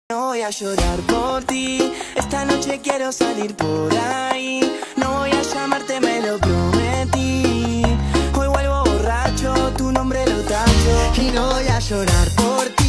No voy a llorar por ti, esta noche quiero salir por ahí. No voy a llamarte, me lo prometí. Hoy vuelvo borracho, tu nombre lo tacho. Y no voy a llorar por ti.